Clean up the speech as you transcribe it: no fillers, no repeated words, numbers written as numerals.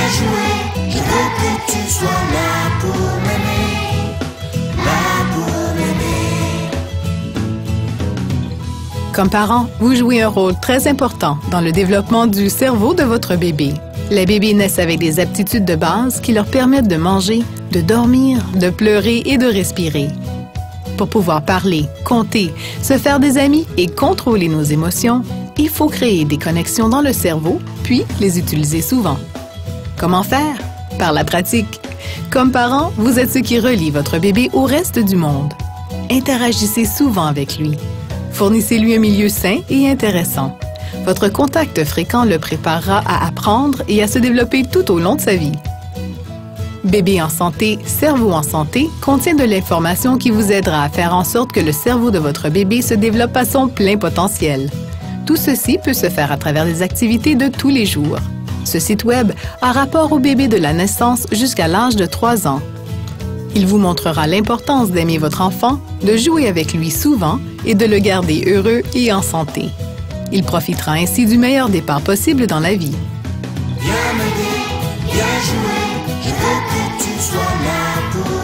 jouer, je veux que tu sois là pour m'aimer, là pour m'aimer. Comme parents, vous jouez un rôle très important dans le développement du cerveau de votre bébé. Les bébés naissent avec des aptitudes de base qui leur permettent de manger, de dormir, de pleurer et de respirer. Pour pouvoir parler, compter, se faire des amis et contrôler nos émotions, il faut créer des connexions dans le cerveau, puis les utiliser souvent. Comment faire? Par la pratique. Comme parents, vous êtes ceux qui relient votre bébé au reste du monde. Interagissez souvent avec lui. Fournissez-lui un milieu sain et intéressant. Votre contact fréquent le préparera à apprendre et à se développer tout au long de sa vie. Bébé en santé, cerveau en santé contient de l'information qui vous aidera à faire en sorte que le cerveau de votre bébé se développe à son plein potentiel. Tout ceci peut se faire à travers des activités de tous les jours. Ce site Web a rapport au bébé de la naissance jusqu'à l'âge de 3 ans. Il vous montrera l'importance d'aimer votre enfant, de jouer avec lui souvent et de le garder heureux et en santé. Il profitera ainsi du meilleur départ possible dans la vie. Viens m'aider, viens jouer, je veux que tu sois là pour